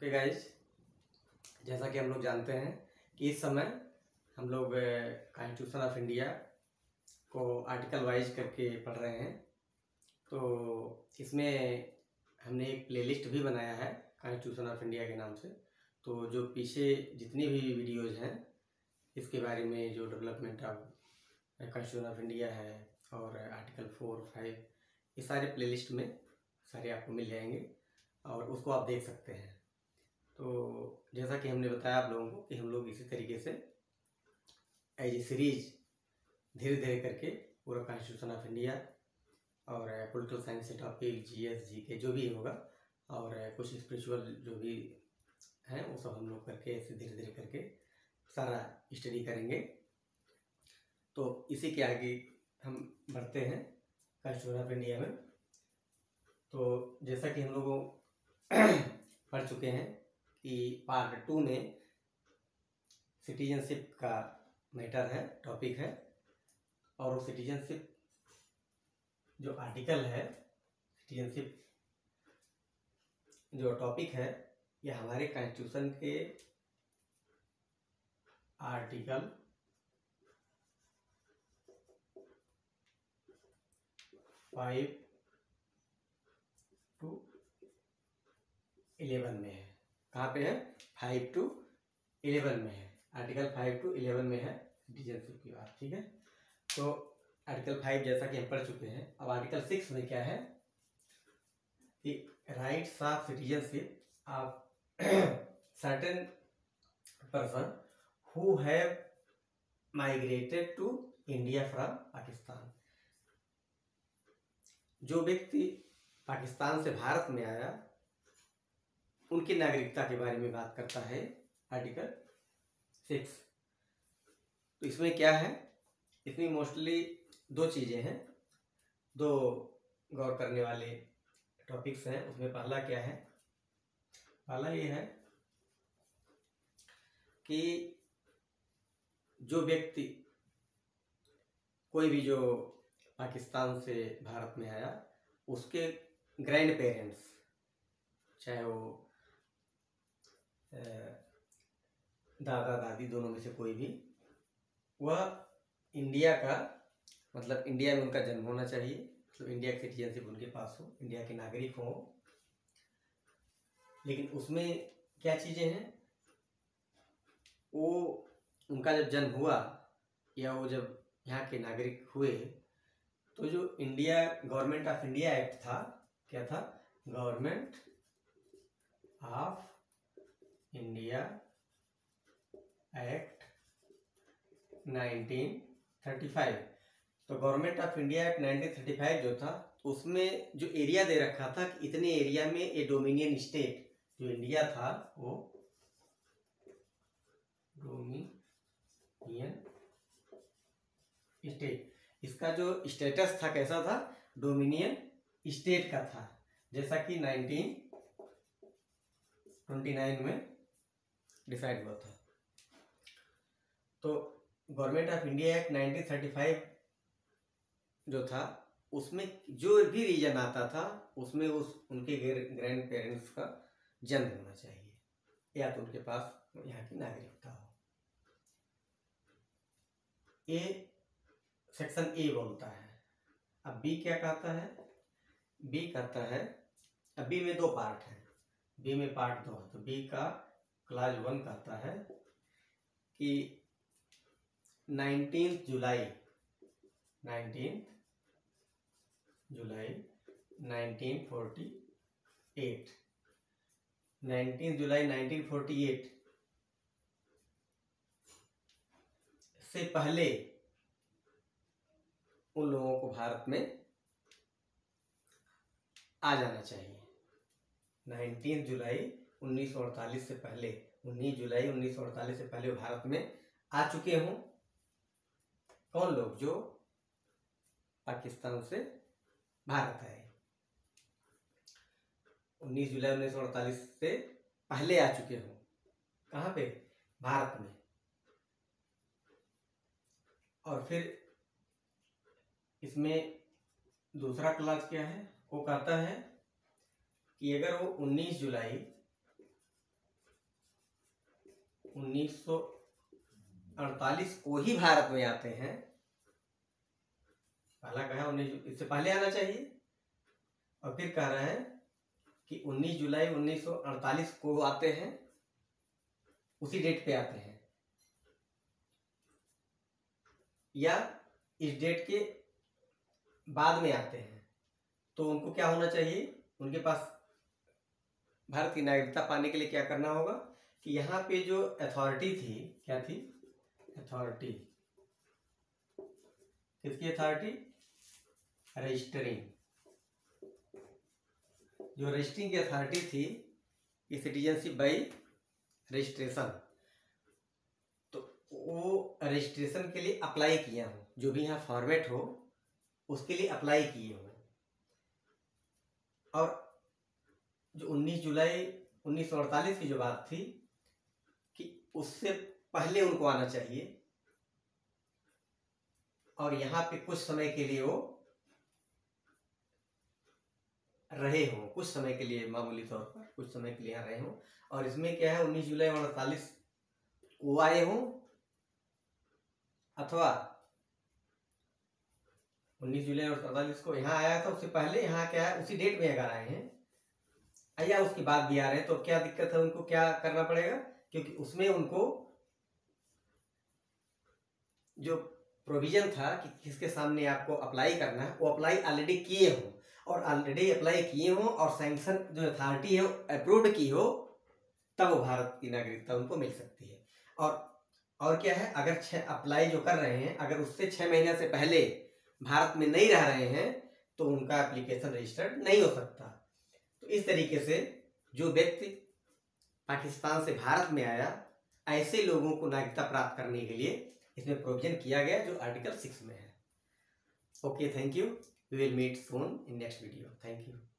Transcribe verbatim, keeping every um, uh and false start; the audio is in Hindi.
ओके गाइज, जैसा कि हम लोग जानते हैं कि इस समय हम लोग कॉन्स्टिट्यूशन ऑफ इंडिया को आर्टिकल वाइज करके पढ़ रहे हैं। तो इसमें हमने एक प्लेलिस्ट भी बनाया है कॉन्स्टिट्यूशन ऑफ इंडिया के नाम से। तो जो पीछे जितनी भी वीडियोज़ हैं इसके बारे में, जो development of constitution of India है और आर्टिकल फोर फाइव, ये सारे प्लेलिस्ट में सारे आपको मिल जाएंगे और उसको आप देख सकते हैं। तो जैसा कि हमने बताया आप लोगों को कि हम लोग इसी तरीके से एज ए सीरीज धीरे धीरे करके पूरा कॉन्स्टिट्यूशन ऑफ इंडिया और पॉलिटिकल साइंस से टॉपिक, जीएस, जीके जो भी होगा और कुछ स्पिरिचुअल जो भी हैं वो सब हम लोग करके ऐसे धीरे धीरे करके सारा स्टडी करेंगे। तो इसी के आगे हम बढ़ते हैं कॉन्स्टिट्यूशन ऑफ इंडिया में। तो जैसा कि हम लोगों पढ़ चुके हैं कि पार्ट टू में सिटीजनशिप का मैटर है, टॉपिक है, और वो सिटीजनशिप जो आर्टिकल है, सिटीजनशिप जो टॉपिक है, ये हमारे कॉन्स्टिट्यूशन के आर्टिकल फाइव टू इलेवन में है। कहाँ पे है? फाइव टू इलेवन में है। आर्टिकल फाइव टू इलेवन में है सिटीजनशिप की बात, ठीक है। तो आर्टिकल फाइव जैसा कि हम पढ़ चुके हैं। अब आर्टिकल सिक्स में क्या है कि rights of citizenship of certain person who have migrated to India from Pakistan. जो व्यक्ति पाकिस्तान से भारत में आया उनकी नागरिकता के बारे में बात करता है आर्टिकल सिक्स। तो इसमें क्या है, इसमें मोस्टली दो चीज़ें हैं, दो गौर करने वाले टॉपिक्स हैं। उसमें पहला क्या है, पहला ये है कि जो व्यक्ति, कोई भी जो पाकिस्तान से भारत में आया, उसके ग्रैंड पेरेंट्स, चाहे वो दादा दादी दोनों में से कोई भी, वह इंडिया का, मतलब इंडिया में उनका जन्म होना चाहिए, तो इंडिया की सिटीजनशिप उनके पास हो, इंडिया के नागरिक हो। लेकिन उसमें क्या चीज़ें हैं, वो उनका जब जन्म हुआ या वो जब यहाँ के नागरिक हुए, तो जो India government of India act था, क्या था? Government of India act nineteen thirty five. तो government of India act nineteen thirty five जो था, उसमें जो एरिया दे रखा था कि इतने एरिया में ये डोमिनियन स्टेट जो इंडिया था, वो डोमिनियन स्टेट, इसका जो स्टेटस था कैसा था? डोमिनियन स्टेट का था, जैसा कि नाइनटीन ट्वेंटी नाइन में डिसाइड हुआ था। तो government of India act nineteen thirty five जो था, उसमें जो भी रीजन आता था उसमें उस उनके ग्रैंड पेरेंट्स का जन्म होना चाहिए या तो उनके पास यहाँ की नागरिकता हो। ए सेक्शन ए बोलता है। अब बी क्या कहता है? बी कहता है, अब बी में दो पार्ट है, बी में पार्ट दो है। तो बी का क्लास वन कहता है कि nineteen July nineteen July nineteen forty eight nineteen July nineteen forty eight से पहले उन लोगों को भारत में आ जाना चाहिए। नाइनटीन जुलाई उन्नीस सौ अड़तालीस से पहले, उन्नीस जुलाई उन्नीस सौ अड़तालीस से पहले भारत में आ चुके हों। कौन लोग? जो पाकिस्तान से भारत आए, उन्नीस जुलाई उन्नीस सौ अड़तालीस से पहले आ चुके हों। कहाँ पे? भारत में। और फिर इसमें दूसरा क्लास क्या है? वो कहता है कि अगर वो उन्नीस जुलाई उन्नीस सौ अड़तालीस को ही भारत में आते हैं, पहला कहा उन्नीस, इससे पहले आना चाहिए, और फिर कह रहे हैं कि उन्नीस जुलाई उन्नीस सौ अड़तालीस को आते हैं, उसी डेट पे आते हैं, या इस डेट के बाद में आते हैं, तो उनको क्या होना चाहिए, उनके पास भारत की नागरिकता पाने के लिए क्या करना होगा कि यहाँ पे जो अथॉरिटी थी, क्या थी अथॉरिटी, किसकी अथॉरिटी, रजिस्टरिंग, जो रजिस्टरिंग की अथॉरिटी थी कि सिटीजनशिप बाई रजिस्ट्रेशन, तो वो रजिस्ट्रेशन के लिए अप्लाई किया हो, जो भी यहाँ फॉर्मेट हो उसके लिए अप्लाई किए हो, और जो उन्नीस जुलाई उन्नीस सौ अड़तालीस की जो बात थी कि उससे पहले उनको आना चाहिए, और यहाँ पे कुछ समय के लिए वो रहे हो, कुछ समय के लिए, मामूली तौर पर कुछ समय के लिए यहाँ रहे हो, और इसमें क्या है उन्नीस जुलाई अड़तालीस को आए हो, अथवा उन्नीस जुलाई अड़तालीस को यहाँ आया था, उससे पहले यहाँ क्या है उसी डेट में अगर आए हैं या उसके बाद भी आ रहे हैं, तो क्या दिक्कत है, उनको क्या करना पड़ेगा, क्योंकि उसमें उनको जो प्रोविजन था कि किसके सामने आपको अप्लाई करना है, वो अप्लाई ऑलरेडी किए हो, और ऑलरेडी अप्लाई किए हो और सैंक्शन जो अथॉरिटी है अप्रूव्ड की हो, तब वो भारत की नागरिकता उनको मिल सकती है। और और क्या है, अगर छः अप्लाई जो कर रहे हैं, अगर उससे छः महीने से पहले भारत में नहीं रह रहे हैं, तो उनका एप्लीकेशन रजिस्टर्ड नहीं हो सकता। तो इस तरीके से जो व्यक्ति पाकिस्तान से भारत में आया, ऐसे लोगों को नागरिकता प्राप्त करने के लिए इसमें प्रोविजन किया गया जो आर्टिकल सिक्स में है। Okay, thank you, we will meet soon in next video, thank you.